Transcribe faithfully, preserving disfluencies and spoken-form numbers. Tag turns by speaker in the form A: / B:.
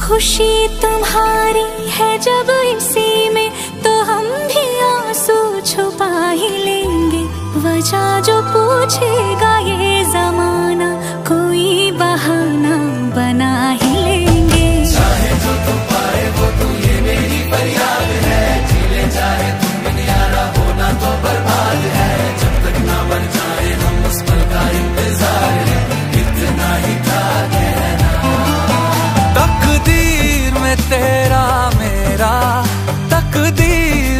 A: खुशी तुम्हारी है जब इसी में, तो हम भी आंसू छुपा ही लेंगे। वजह जो पूछेगा